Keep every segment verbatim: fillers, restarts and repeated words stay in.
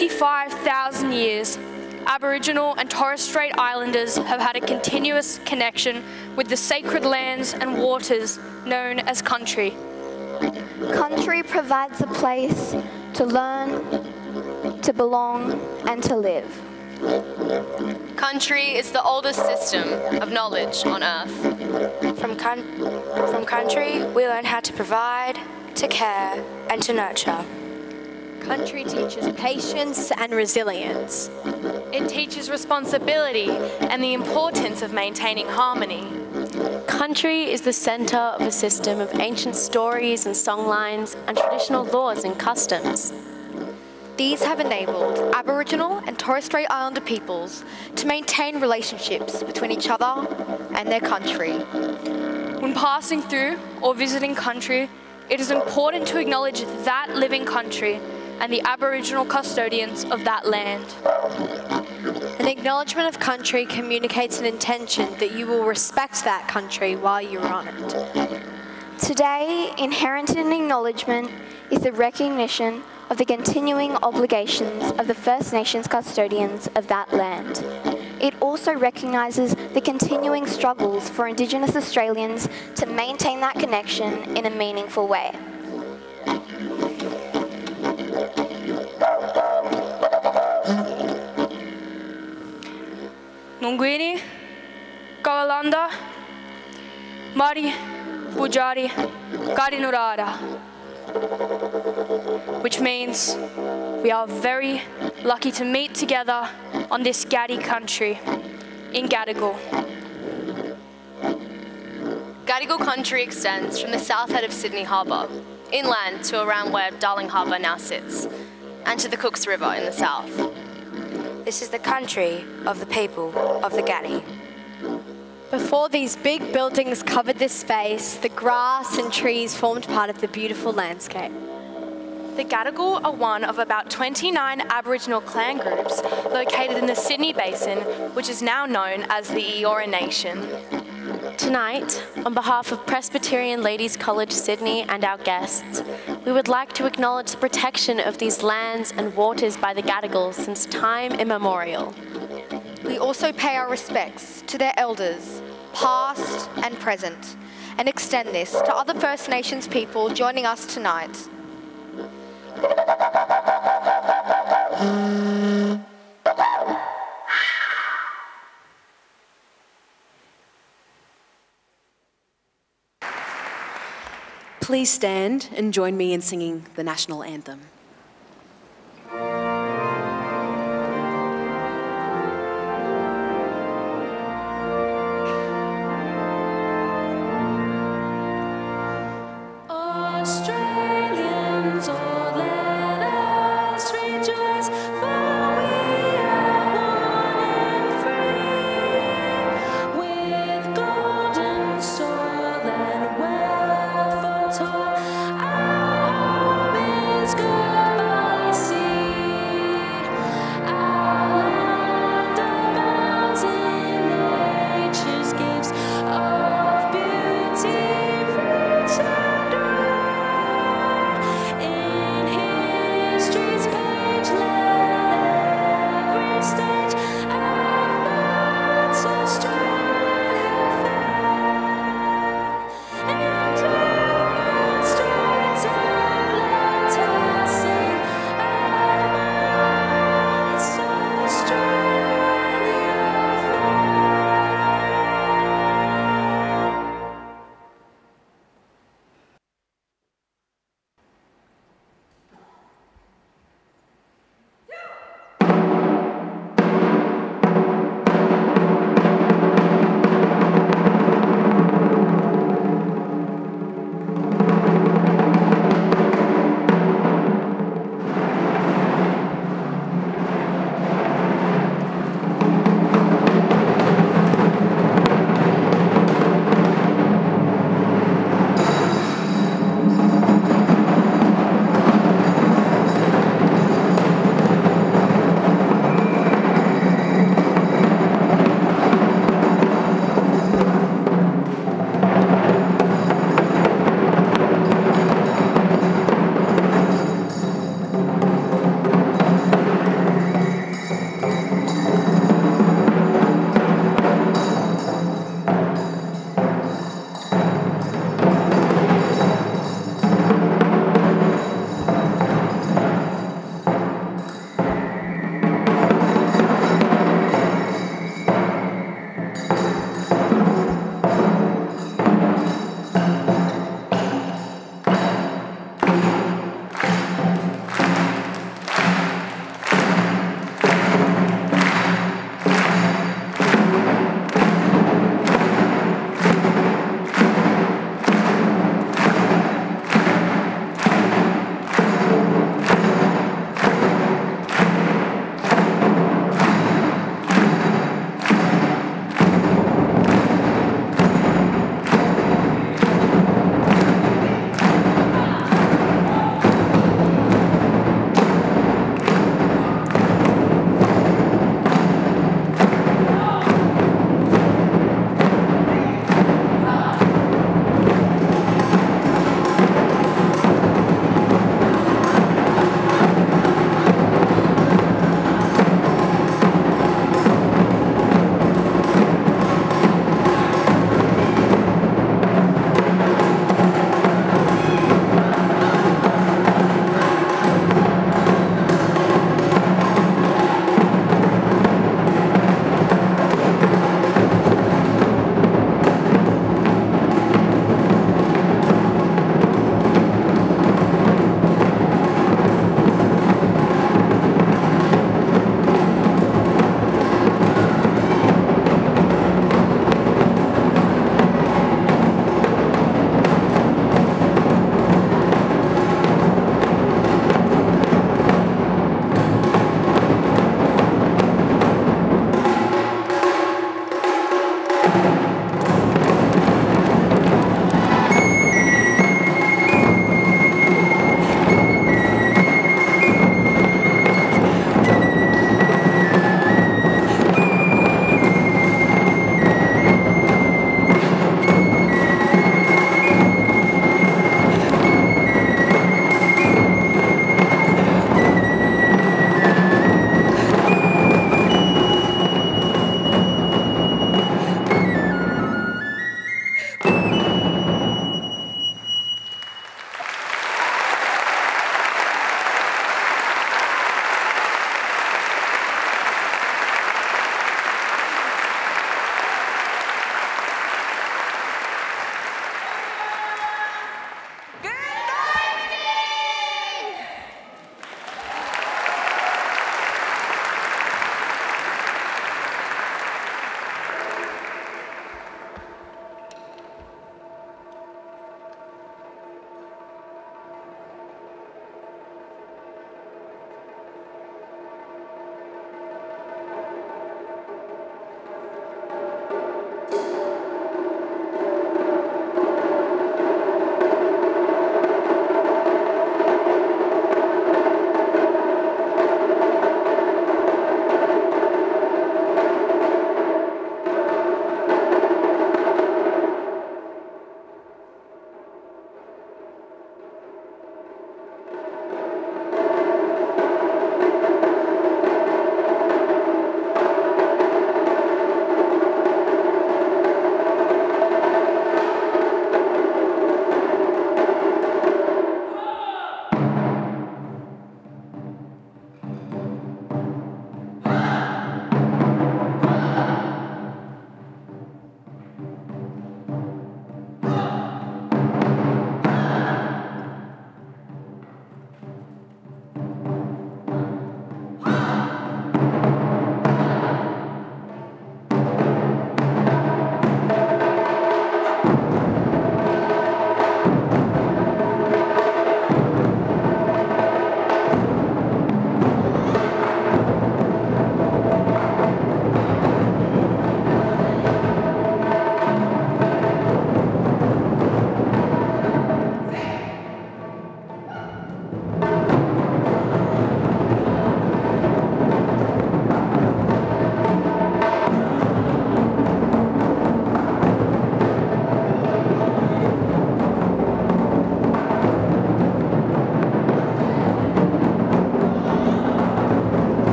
sixty-five thousand years, Aboriginal and Torres Strait Islanders have had a continuous connection with the sacred lands and waters known as country. Country provides a place to learn, to belong, and to live. Country is the oldest system of knowledge on Earth. From, con from country, we learn how to provide, to care, and to nurture. Country teaches patience and resilience. It teaches responsibility and the importance of maintaining harmony. Country is the centre of a system of ancient stories and songlines and traditional laws and customs. These have enabled Aboriginal and Torres Strait Islander peoples to maintain relationships between each other and their country. When passing through or visiting country, it is important to acknowledge that living country and the Aboriginal custodians of that land. An acknowledgement of country communicates an intention that you will respect that country while you're on it. Today, inherent in acknowledgement is the recognition of the continuing obligations of the First Nations custodians of that land. It also recognises the continuing struggles for Indigenous Australians to maintain that connection in a meaningful way. Nungwini, Kawalanda, Mari, Bujari, Karinurara, which means we are very lucky to meet together on this Gadi country in Gadigal. Gadigal country extends from the south head of Sydney Harbour, inland to around where Darling Harbour now sits, and to the Cooks River in the south. This is the country of the people of the Gadi. Before these big buildings covered this space, the grass and trees formed part of the beautiful landscape. The Gadigal are one of about twenty-nine Aboriginal clan groups located in the Sydney Basin, which is now known as the Eora Nation. Tonight, on behalf of Presbyterian Ladies College Sydney and our guests, we would like to acknowledge the protection of these lands and waters by the Gadigal since time immemorial. We also pay our respects to their elders, past and present, and extend this to other First Nations people joining us tonight. Please stand and join me in singing the national anthem. Australians, oh, let us rejoice, for we are one and free, with golden soil and wealth untold. Our home is good.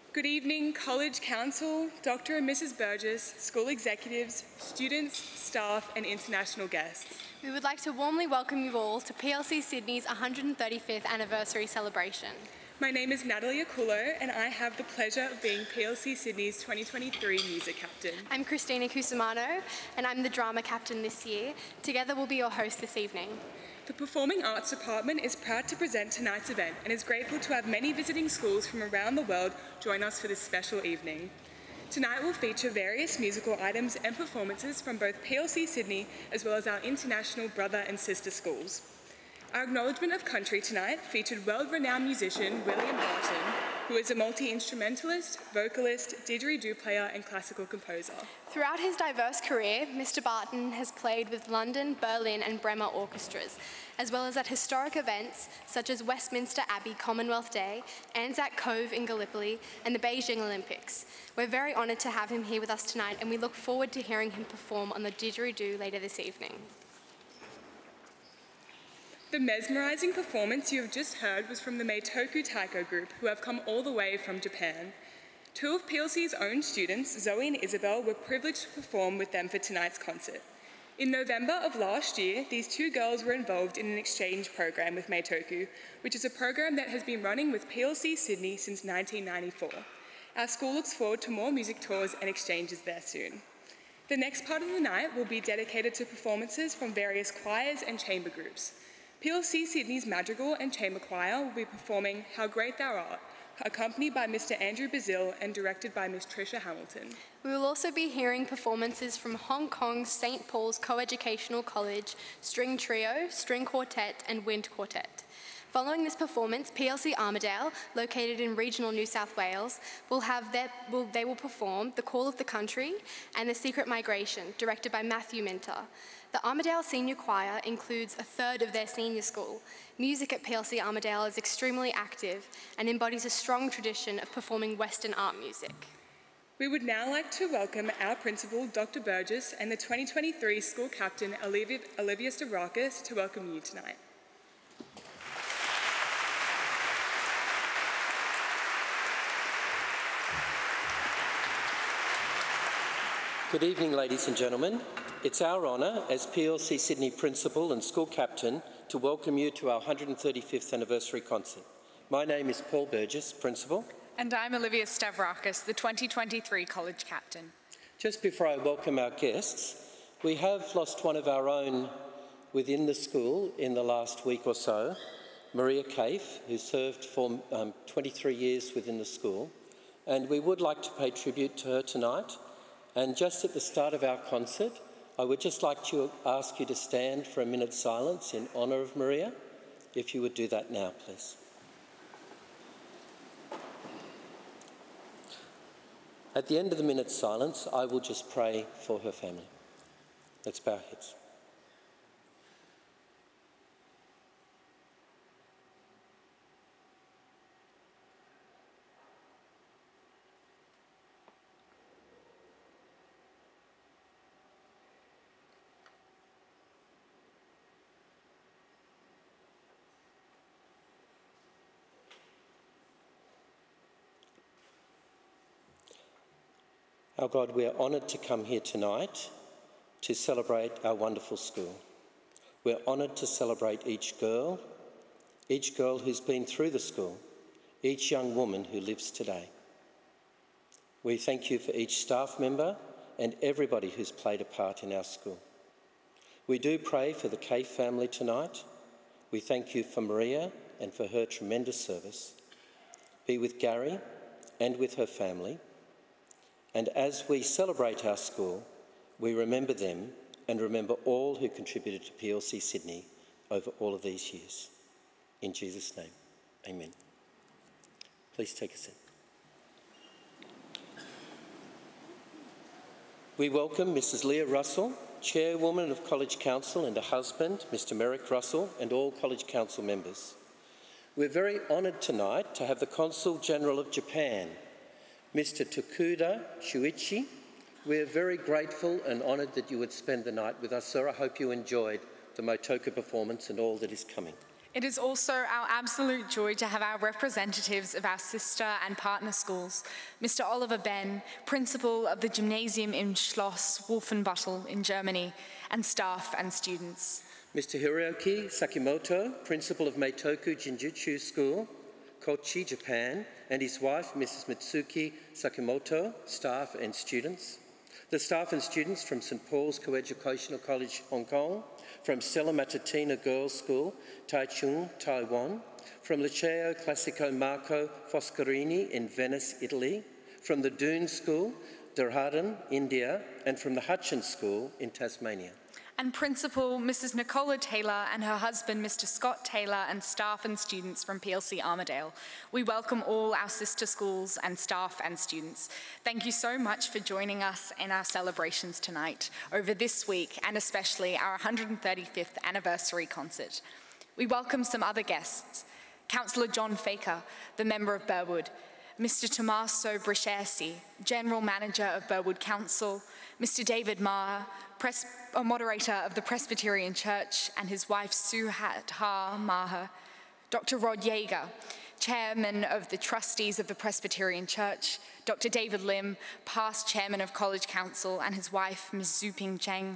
Good evening, College Council, Doctor and Missus Burgess, school executives, students, staff and international guests. We would like to warmly welcome you all to P L C Sydney's one hundred thirty-fifth anniversary celebration. My name is Natalie Aculo and I have the pleasure of being P L C Sydney's twenty twenty-three Music Captain. I'm Christina Cusimano and I'm the Drama Captain this year. Together we'll be your hosts this evening. The Performing Arts Department is proud to present tonight's event and is grateful to have many visiting schools from around the world join us for this special evening. Tonight will feature various musical items and performances from both P L C Sydney as well as our international brother and sister schools. Our acknowledgement of country tonight featured world-renowned musician William Barton, who is a multi-instrumentalist, vocalist, didgeridoo player and classical composer. Throughout his diverse career, Mister Barton has played with London, Berlin and Bremer orchestras, as well as at historic events such as Westminster Abbey Commonwealth Day, Anzac Cove in Gallipoli and the Beijing Olympics. We're very honoured to have him here with us tonight and we look forward to hearing him perform on the didgeridoo later this evening. The mesmerising performance you have just heard was from the Meitoku Taiko group, who have come all the way from Japan. Two of P L C's own students, Zoe and Isabel, were privileged to perform with them for tonight's concert. In November of last year, these two girls were involved in an exchange program with Meitoku, which is a program that has been running with P L C Sydney since nineteen ninety-four. Our school looks forward to more music tours and exchanges there soon. The next part of the night will be dedicated to performances from various choirs and chamber groups. P L C Sydney's Madrigal and Chamber Choir will be performing How Great Thou Art, accompanied by Mister Andrew Bazil and directed by Miss Tricia Hamilton. We will also be hearing performances from Hong Kong's Saint Paul's Coeducational College, String Trio, String Quartet and Wind Quartet. Following this performance, P L C Armidale, located in regional New South Wales, will have their, will, they will perform The Call of the Country and The Secret Migration, directed by Matthew Minter. The Armidale Senior Choir includes a third of their senior school. Music at P L C Armidale is extremely active and embodies a strong tradition of performing Western art music. We would now like to welcome our principal, Doctor Burgess, and the twenty twenty-three school captain, Olivia, Olivia Stavrakis, to welcome you tonight. Good evening, ladies and gentlemen. It's our honour as P L C Sydney Principal and School Captain to welcome you to our one hundred thirty-fifth anniversary concert. My name is Paul Burgess, Principal. And I'm Olivia Stavrakis, the twenty twenty-three College Captain. Just before I welcome our guests, we have lost one of our own within the school in the last week or so, Maria Caife, who served for um, twenty-three years within the school, and we would like to pay tribute to her tonight. And just at the start of our concert, I would just like to ask you to stand for a minute's silence in honour of Maria. If you would do that now, please. At the end of the minute's silence, I will just pray for her family. Let's bow our heads. Our God, we are honoured to come here tonight to celebrate our wonderful school. We're honoured to celebrate each girl, each girl who's been through the school, each young woman who lives today. We thank you for each staff member and everybody who's played a part in our school. We do pray for the Caife family tonight. We thank you for Maria and for her tremendous service. Be with Gary and with her family. And as we celebrate our school, we remember them and remember all who contributed to P L C Sydney over all of these years. In Jesus' name, amen. Please take a seat. We welcome Missus Leah Russell, Chairwoman of College Council, and her husband, Mister Merrick Russell, and all College Council members. We're very honoured tonight to have the Consul General of Japan, Mister Tokuda Shuichi. We're very grateful and honoured that you would spend the night with us, sir. I hope you enjoyed the Meitoku performance and all that is coming. It is also our absolute joy to have our representatives of our sister and partner schools, Mister Oliver Ben, Principal of the Gymnasium im Schloss Wolfenbüttel in Germany, and staff and students. Mister Hiroki Sakimoto, Principal of Meitoku Gijuku High School, Kochi, Japan, and his wife, Missus Mitsuki Sakimoto, staff and students. The staff and students from Saint Paul's Coeducational College, Hong Kong, from Stella Matutina Girls School, Taichung, Taiwan, from Liceo Classico Marco Foscarini in Venice, Italy, from the Doon School, Dehradun, India, and from the Hutchins School in Tasmania. And Principal Missus Nicola Taylor and her husband Mister Scott Taylor, and staff and students from P L C Armidale. We welcome all our sister schools and staff and students. Thank you so much for joining us in our celebrations tonight, over this week, and especially our one hundred thirty-fifth anniversary concert. We welcome some other guests. Councillor John Faker, the member of Burwood, Mister Tommaso Bresciasi, General Manager of Burwood Council, Mister David Maher, Pres uh, Moderator of the Presbyterian Church, and his wife Suhat Ha Maher, Doctor Rod Yeager, Chairman of the Trustees of the Presbyterian Church, Doctor David Lim, past Chairman of College Council, and his wife Miz Zuping Cheng,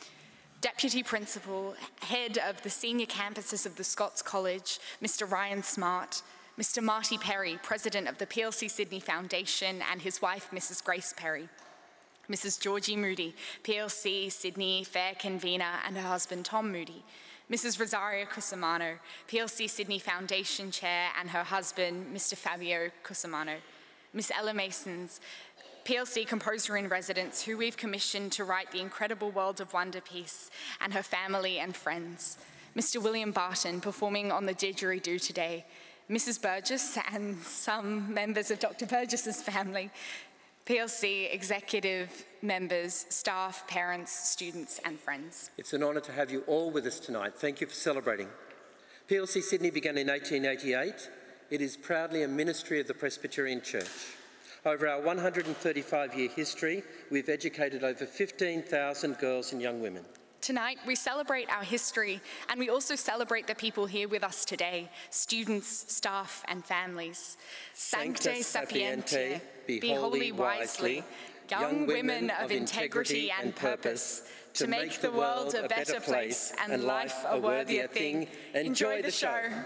Deputy Principal, Head of the Senior Campuses of the Scots College, Mister Ryan Smart, Mister Marty Perry, President of the P L C Sydney Foundation, and his wife, Missus Grace Perry. Missus Georgie Moody, P L C Sydney Fair Convener, and her husband, Tom Moody. Missus Rosario Cusimano, P L C Sydney Foundation Chair, and her husband, Mister Fabio Cusimano. Miss Ella Macens, P L C composer in residence, who we've commissioned to write The Incredible World of Wonder piece, and her family and friends. Mister William Barton, performing on the Didgeridoo today. Missus Burgess and some members of Doctor Burgess's family. P L C executive members, staff, parents, students, and friends. It's an honour to have you all with us tonight. Thank you for celebrating. P L C Sydney began in eighteen eighty-eight. It is proudly a ministry of the Presbyterian Church. Over our one hundred thirty-five year history, we've educated over fifteen thousand girls and young women. Tonight, we celebrate our history, and we also celebrate the people here with us today, students, staff, and families. Sancte sapiente, be holy wisely, young women of integrity and purpose, to make the world a better place and life a worthier thing. Enjoy the show.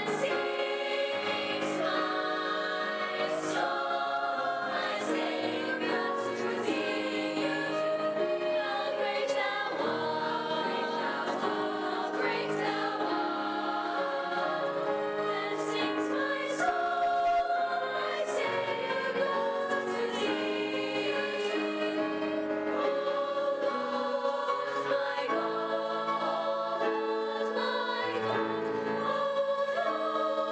Oh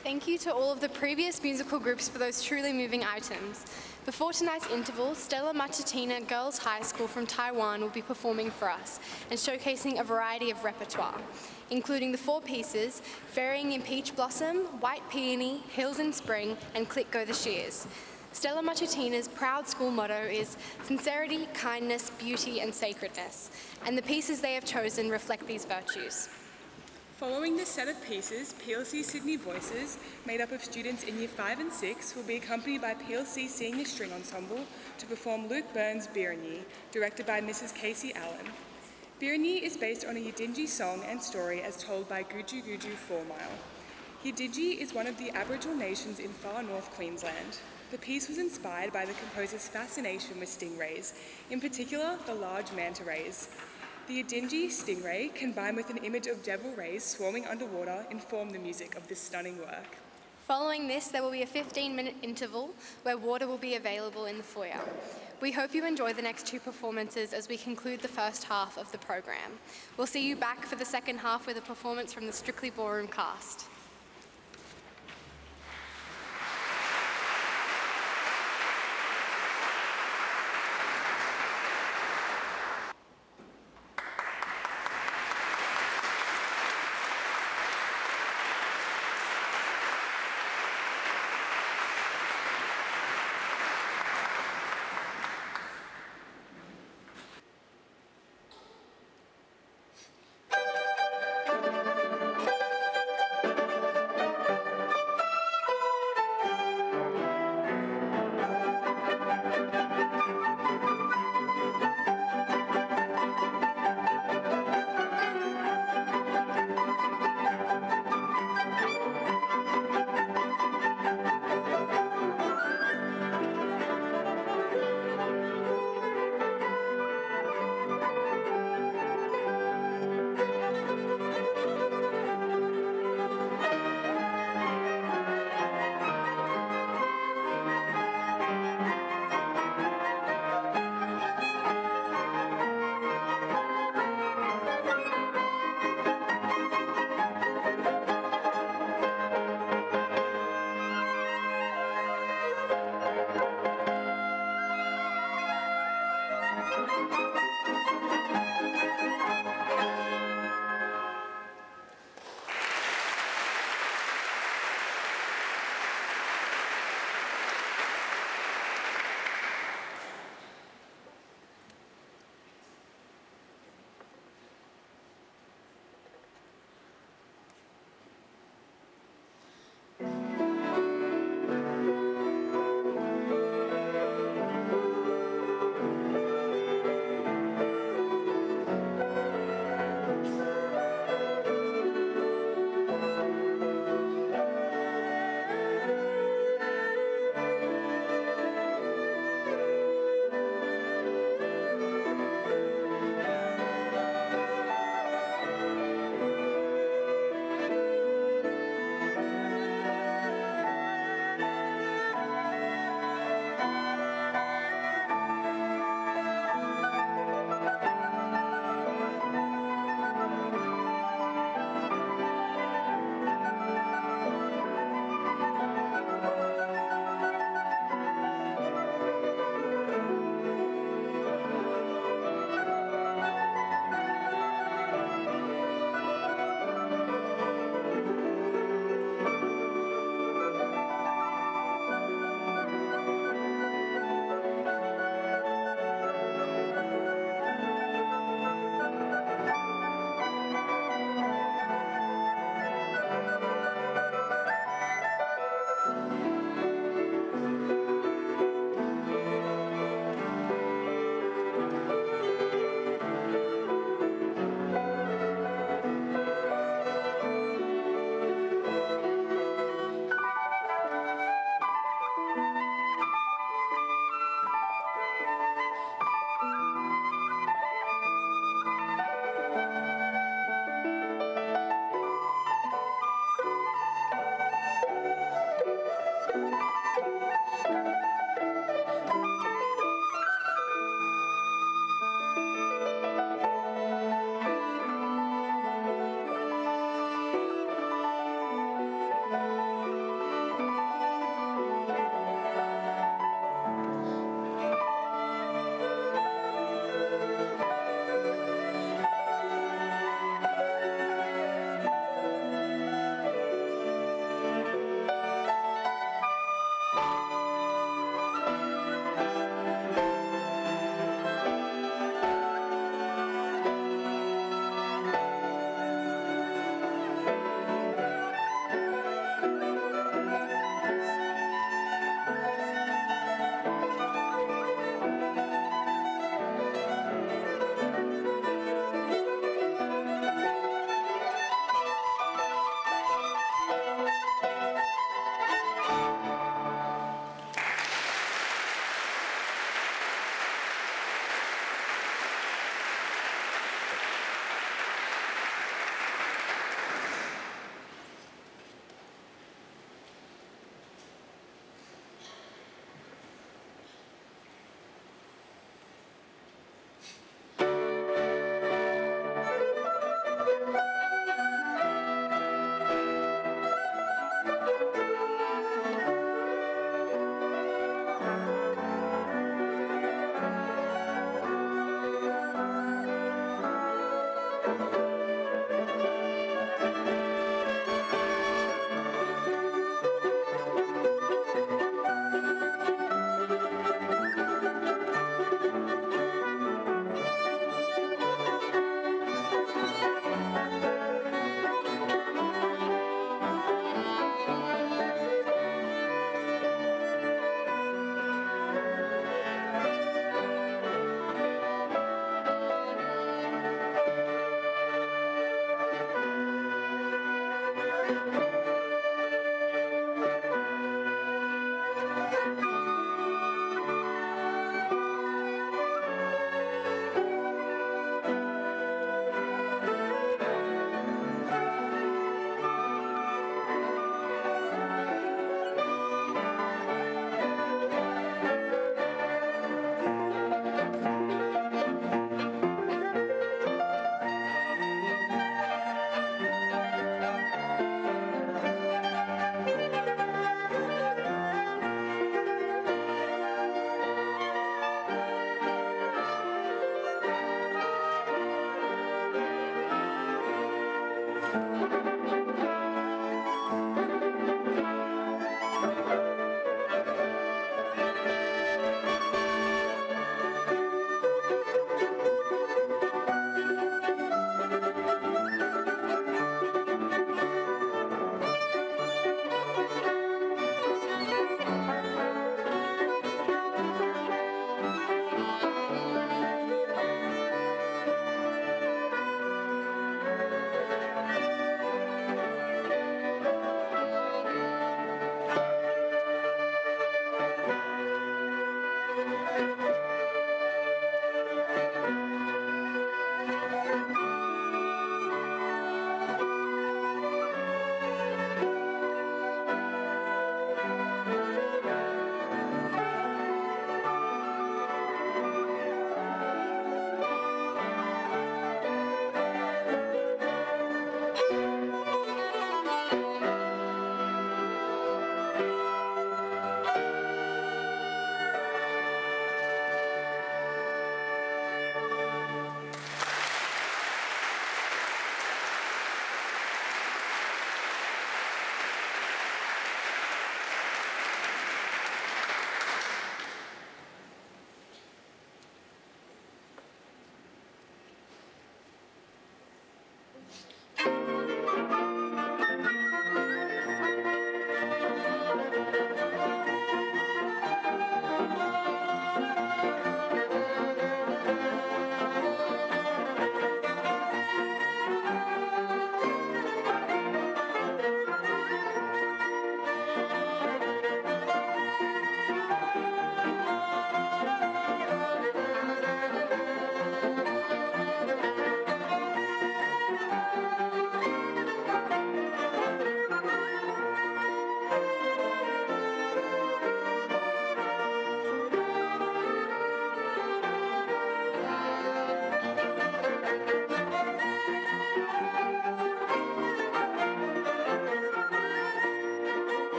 Thank you to all of the previous musical groups for those truly moving items. Before tonight's interval, Stella Matutina Girls High School from Taiwan will be performing for us and showcasing a variety of repertoire, including the four pieces, Ferrying in Peach Blossom, White Peony, Hills in Spring, and Click Go the Shears. Stella Matutina's proud school motto is sincerity, kindness, beauty, and sacredness, and the pieces they have chosen reflect these virtues. Following this set of pieces, P L C Sydney Voices, made up of students in Year five and six, will be accompanied by P L C Senior String Ensemble to perform Luke Burns' Birani, directed by Missus Casey Allen. Birani is based on a Yidinji song and story as told by Guju Guju Four Mile. Yidinji is one of the Aboriginal nations in far north Queensland. The piece was inspired by the composer's fascination with stingrays, in particular the large manta rays. The Yidinji stingray, combined with an image of devil rays swarming underwater, inform the music of this stunning work. Following this, there will be a fifteen minute interval where water will be available in the foyer. We hope you enjoy the next two performances as we conclude the first half of the program. We'll see you back for the second half with a performance from the Strictly Ballroom cast. Thank you.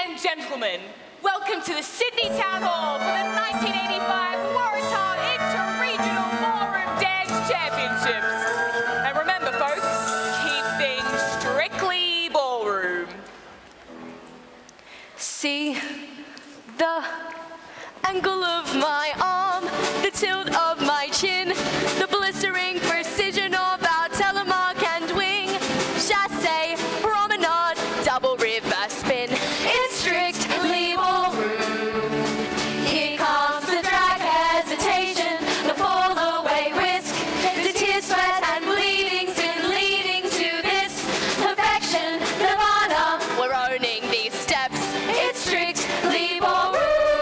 and gentlemen, welcome to the Sydney Town Hall for the nineteen eighty-five Waratah Inter-Regional Ballroom Dance Championships. And remember, folks, keep things strictly ballroom. See the angle of my arm, the tilt of my chin, the blistering precision of our telemark and wing, chassé, promenade, double reverse spin. It's strictly ballroom. Here comes the drag hesitation, the fall away risk, the tears, sweat and bleeding, spin leading to this perfection, nirvana. We're owning these steps. It's strictly ballroom.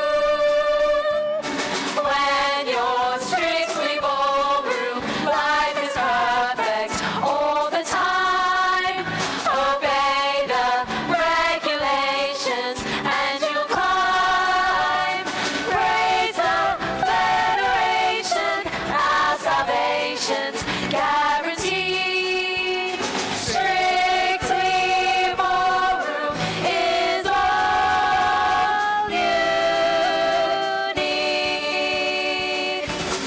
When you're strictly ballroom, life is perfect all the time. Obey the regulations and you'll climb. Praise the Federation, our salvation's guaranteed. Strictly ballroom is all you need.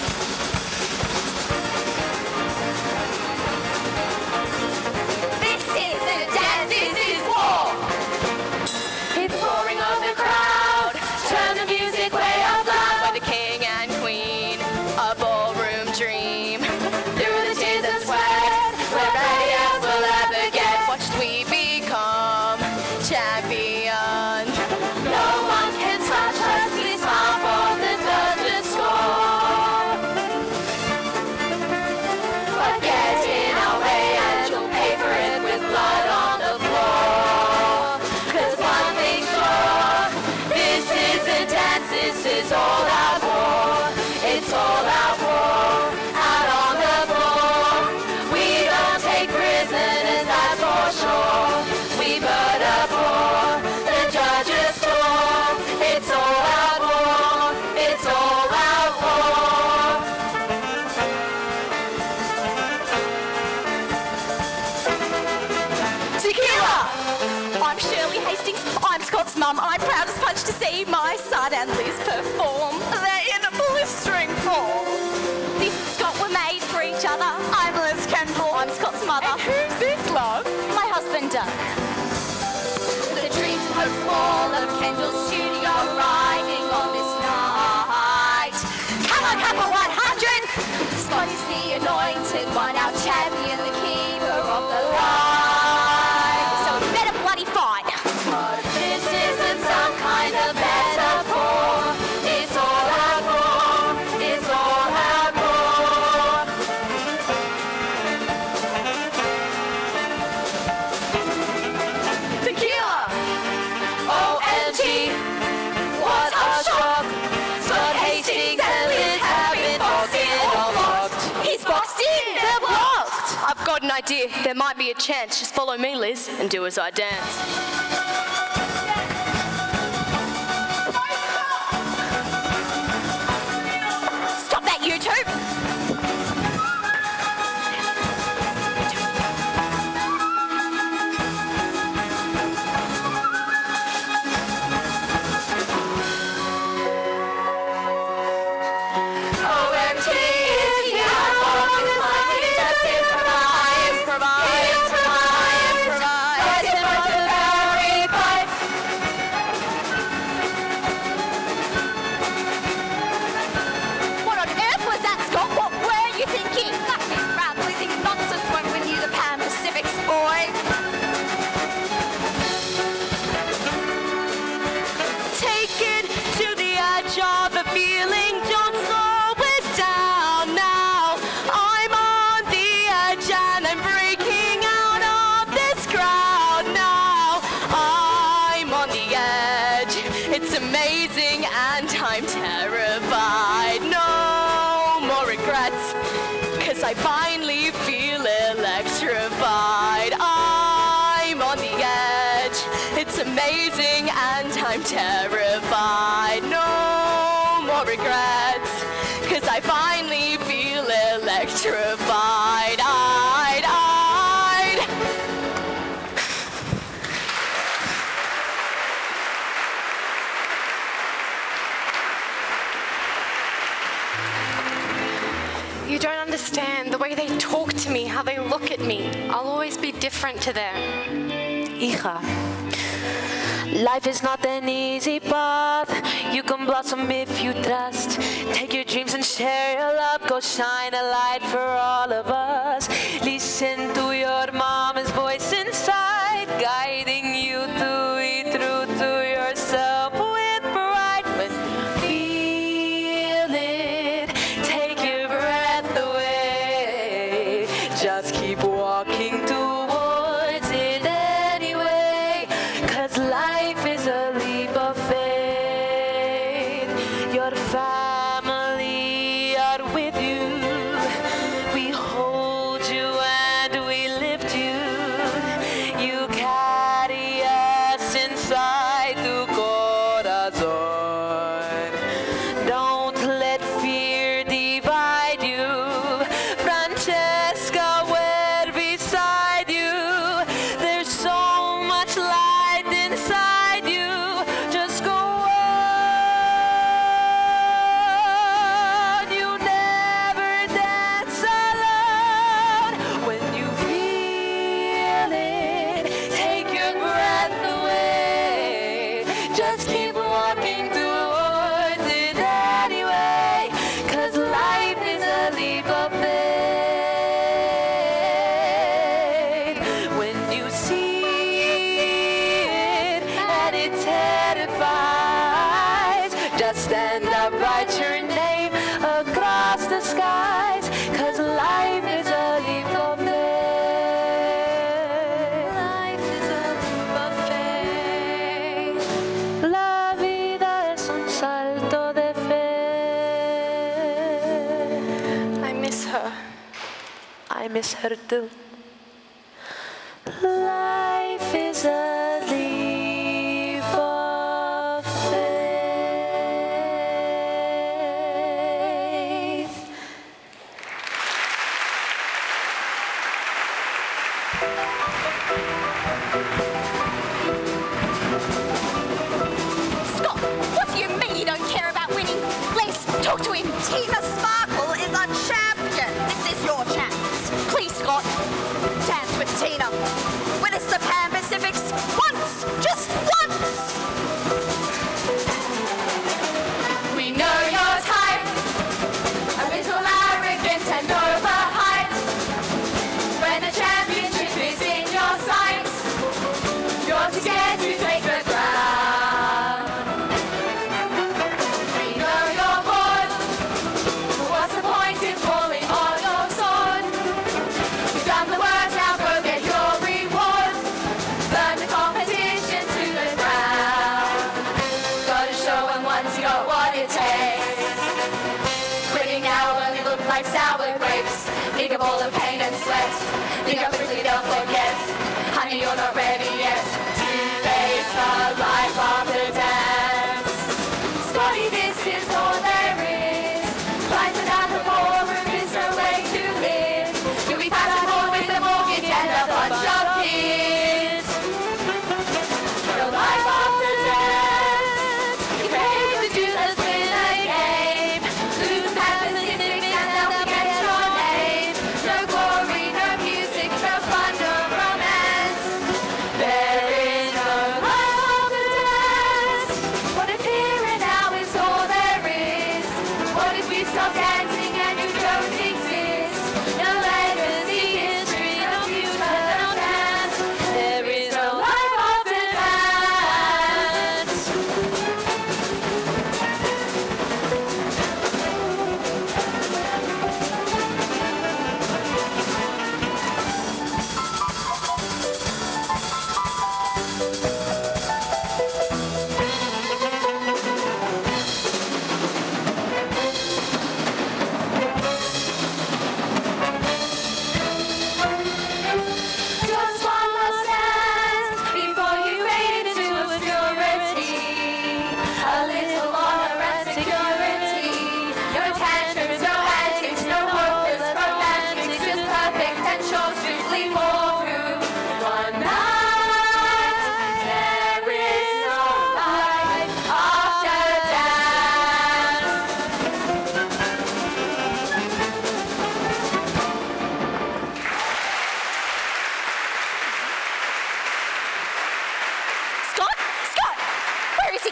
This isn't a dance, this is war. It's the roaring of the crowd. Turn the music way up loud. We're the king and queen, a ballroom dream. Through the tears and sweat, we're ready as we'll ever get. Watched we become champions. No one can touch us. We smile for the judges' score. But get in our way and you'll pay for it with blood on the floor. 'Cause one thing's sure, this is a dance, this is all out war. It's all out war, out on the floor. We don't take prisoners, that's for sure. We murder for the judges' score. It's all out war, it's all out war. Tequila! I'm Shirley Hastings, I'm Scott's mum. I'm proud as punch to see my son and Liz perform. They're in a blistering form. This and Scott were made for each other. I'm Liz Kendall, I'm Scott's mother. And who's this, love? My husband, Doug. The dreams and hopes all of Kendall's studio riding on this night. Come on, Kappa one hundred! Scott is the anointed one, our champion, the keeper of the light. So we better bloody fight. 'Cause this isn't some kind of metaphor. It's all out war. It's all out war. Tequila! O M G! What a shock! Scott Hastings and Liz have been boxed in or locked. He's boxed in! They're blocked! I've got an idea. There might be a chance. Just follow me, Liz, and do as I dance. Stop that, you two! O M G is the outlaw, it's like we just improvise, improvise, improvise, improvise. Let's improvise the very fight. What on earth was that, Scott? What were you thinking? Nothing round pleasing nonsense won't win you the Pan Pacifics, boy. Take it to the edge of the feeling, don't slow it down now. I'm on the edge and I'm breaking out of this crowd now. I'm on the edge, it's amazing and I'm terrified. No more regrets, 'cause I finally feel electrified. I'm on the edge, it's amazing and I'm terrified. No more regrets, 'cause I finally feel electrified. I'd, I'd. You don't understand the way they talk to me, how they look at me. I'll always be different to them. Hija, life is not an easy path. You can blossom if you trust. Take your dreams and share your love. Go shine a light for all of us. Listen to your mama's voice inside, guiding you to be true to yourself with pride. When you feel it, take your breath away. Just keep walking towards it anyway, 'cause life is a leap of faith. Your family are with you. We hold you and we lift you. You carry us inside tu corazón. Don't let fear divide you. Francesca, we're beside you. There's so much light inside you. Just go on. You never dance alone. When you feel it, take your breath away. Just keep walking towards it anyway, 'cause life is a leap of faith. When you see it and it terrifies, just stand up, write your name across the skies, 'cause life is a leap of faith. Life is a leap of faith. La vida es un salto de fe. I miss her. I miss her too. Life is a leap of faith. Scott, what do you mean you don't care about winning? Let's talk to him. Tina Sparkle is a champion. This is your chance. Please, Scott, dance with Tina. Win us the Pan Pacifics once, just once. We know your type, a little arrogant and overhyped. When the championship is in your sights, you're too scared to take the ground. We know you're bored, but what's the point in falling on your sword? You've done the work, now go get your reward. Burn the competition to the ground. Gotta show them once you got what it takes. Quitting now only look like sour grapes. Think of all the pain and sweat. Think how quickly they'll forget. Honey, you're not ready yet to face a life after dance. Scotty, this is all there is. Life without the ballroom is no way to live. You'll be fat and bored with a mortgage and a bunch of kids. Your life after dance. You pay the dues as win a game. Lose the Pacifics and they'll forget your name. No glory, no music, no fun, no romance. There is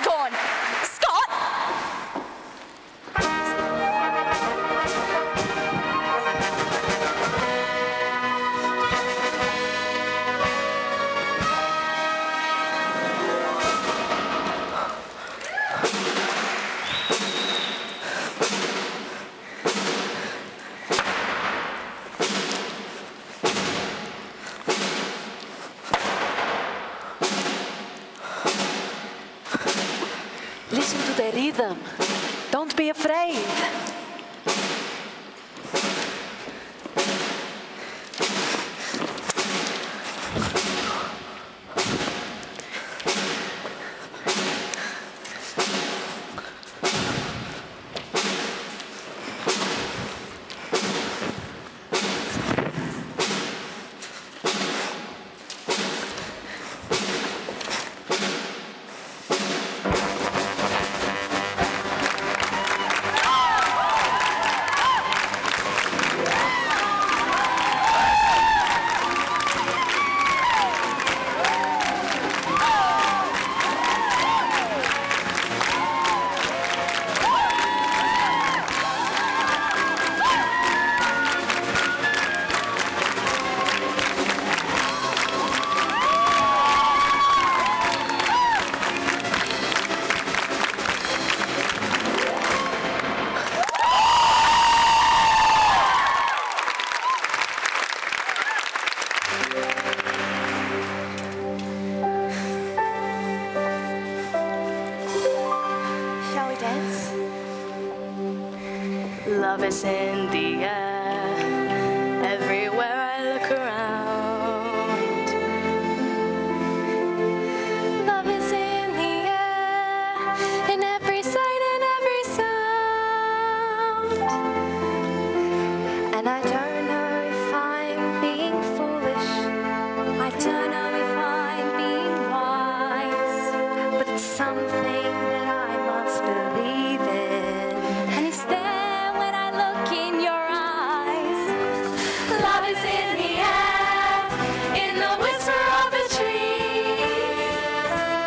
gone? Scott? Listen to the rhythm. Don't be afraid. Love is in the air, everywhere I look around. Love is in the air, in every sight and every sound. And I don't know if I'm being foolish, I don't know if I'm being wise, but it's something that I must believe in. And it's there when I look in your eyes. Love is in the air, in the whisper of the trees.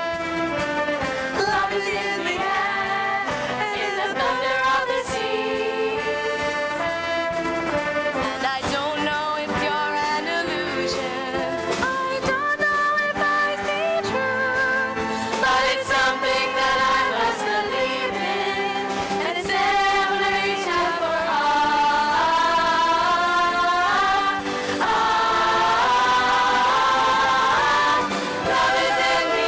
Love is in the air, in the thunder of the seas. And I don't know if you're an illusion. I don't know if I see true, but it's something that I must believe in. And it's there when I reach out for love is in the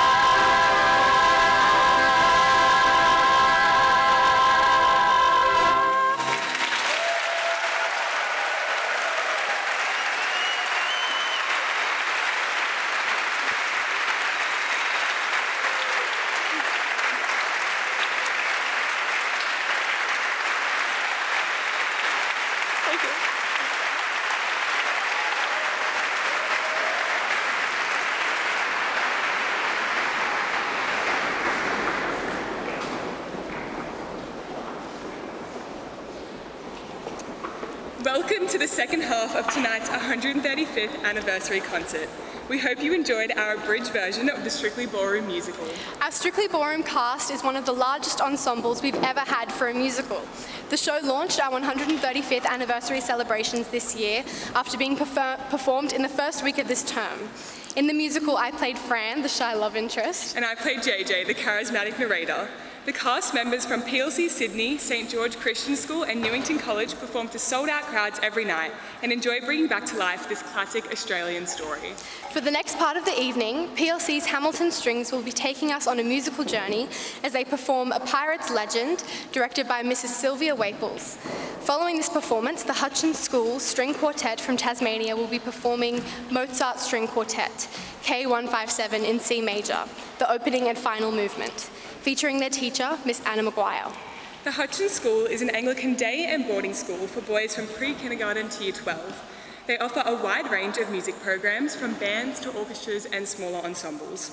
Welcome to the second half of tonight's one hundred thirty-fifth anniversary concert. We hope you enjoyed our abridged version of the Strictly Ballroom musical. Our Strictly Ballroom cast is one of the largest ensembles we've ever had for a musical. The show launched our one hundred thirty-fifth anniversary celebrations this year after being prefer- performed in the first week of this term. In the musical, I played Fran, the shy love interest. And I played J J, the charismatic narrator. The cast members from P L C Sydney, Saint George Christian School and Newington College perform to sold-out crowds every night and enjoy bringing back to life this classic Australian story. For the next part of the evening, P L C's Hamilton Strings will be taking us on a musical journey as they perform A Pirate's Legend, directed by Missus Sylvia Waples. Following this performance, the Hutchins School String Quartet from Tasmania will be performing Mozart String Quartet, K one fifty-seven in C major, the opening and final movement, featuring their teacher, Miss Anna Maguire. The Hutchins School is an Anglican day and boarding school for boys from pre-kindergarten to year twelve. They offer a wide range of music programs from bands to orchestras and smaller ensembles.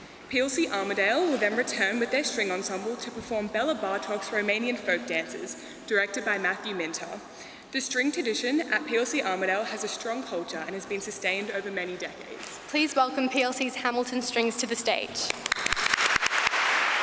P L C Armidale will then return with their string ensemble to perform Bella Bartok's Romanian folk dances, directed by Matthew Minter. The string tradition at P L C Armidale has a strong culture and has been sustained over many decades. Please welcome P L C's Hamilton Strings to the stage.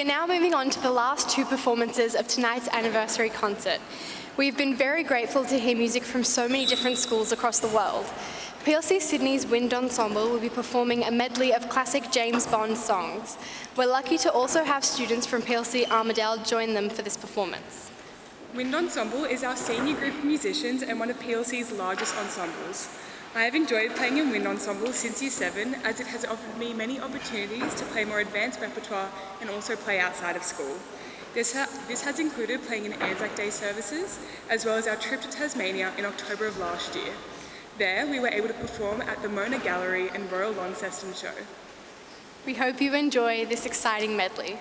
We are now moving on to the last two performances of tonight's anniversary concert. We've been very grateful to hear music from so many different schools across the world. P L C Sydney's Wind Ensemble will be performing a medley of classic James Bond songs. We're lucky to also have students from P L C Armidale join them for this performance. Wind Ensemble is our senior group of musicians and one of P L C's largest ensembles. I have enjoyed playing in Wind Ensemble since year seven, as it has offered me many opportunities to play more advanced repertoire and also play outside of school. This, ha this has included playing in Anzac Day services, as well as our trip to Tasmania in October of last year. There, we were able to perform at the Mona Gallery and Royal Launceston Show. We hope you enjoy this exciting medley.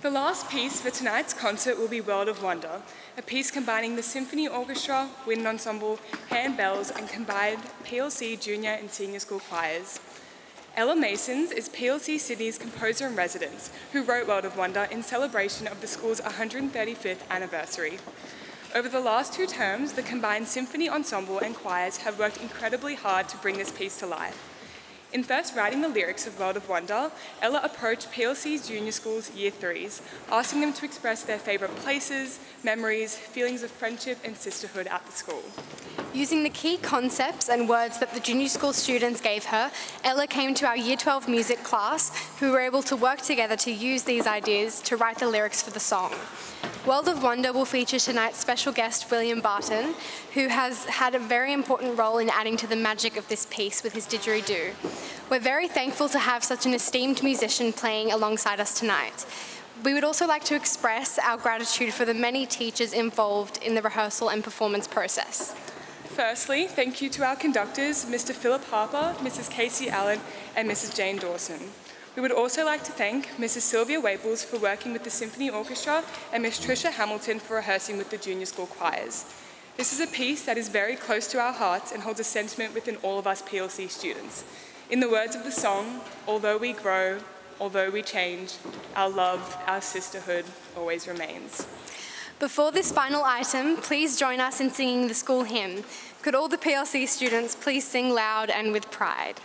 The last piece for tonight's concert will be World of Wonder, a piece combining the symphony orchestra, wind ensemble, handbells, and combined P L C junior and senior school choirs. Ella Macens is P L C Sydney's composer in residence, who wrote World of Wonder in celebration of the school's one hundred thirty-fifth anniversary. Over the last two terms, the combined symphony ensemble and choirs have worked incredibly hard to bring this piece to life. In first writing the lyrics of World of Wonder, Ella approached P L C's junior school's year threes, asking them to express their favourite places, memories, feelings of friendship and sisterhood at the school. Using the key concepts and words that the junior school students gave her, Ella came to our year twelve music class, who were able to work together to use these ideas to write the lyrics for the song. World of Wonder will feature tonight's special guest, William Barton, who has had a very important role in adding to the magic of this piece with his didgeridoo. We're very thankful to have such an esteemed musician playing alongside us tonight. We would also like to express our gratitude for the many teachers involved in the rehearsal and performance process. Firstly, thank you to our conductors, Mister Philip Harper, Missus Casey Allen, and Missus Jane Dawson. We would also like to thank Missus Sylvia Waples for working with the Symphony Orchestra and Miss Tricia Hamilton for rehearsing with the junior school choirs. This is a piece that is very close to our hearts and holds a sentiment within all of us P L C students. In the words of the song, although we grow, although we change, our love, our sisterhood always remains. Before this final item, please join us in singing the school hymn. Could all the P L C students please sing loud and with pride?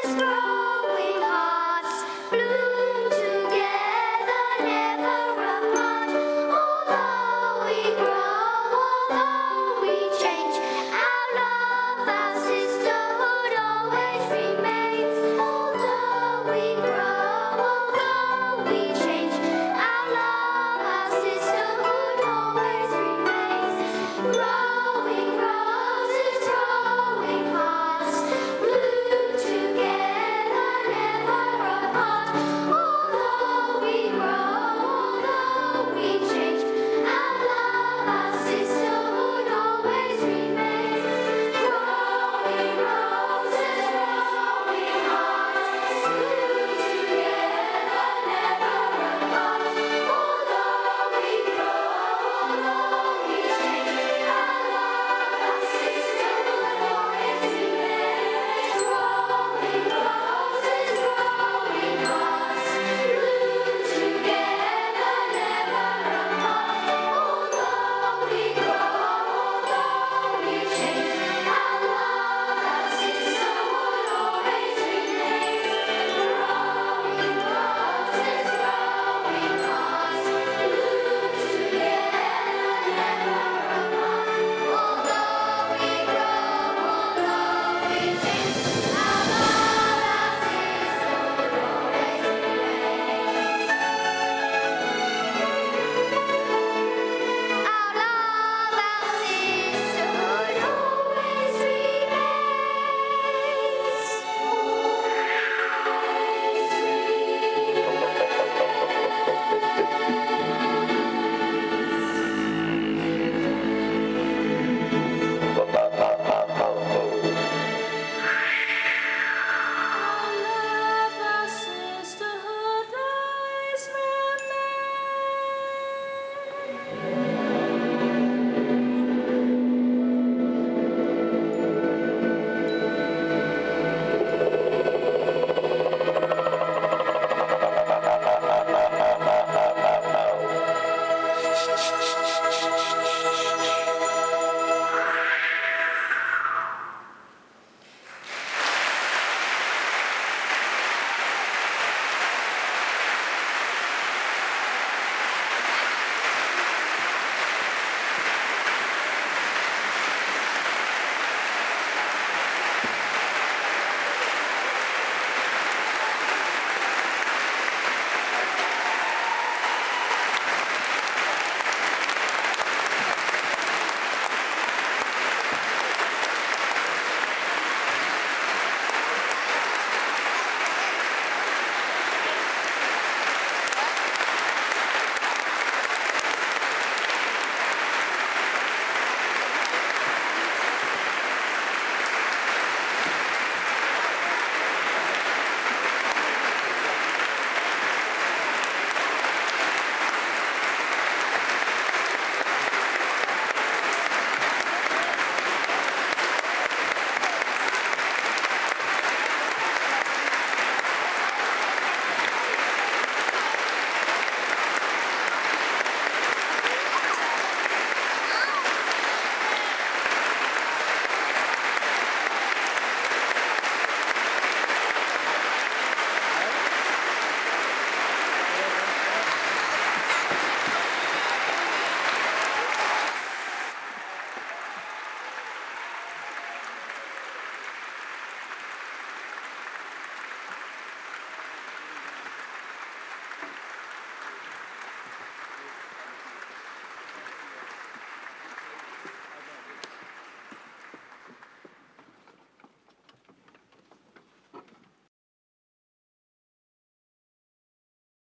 sky.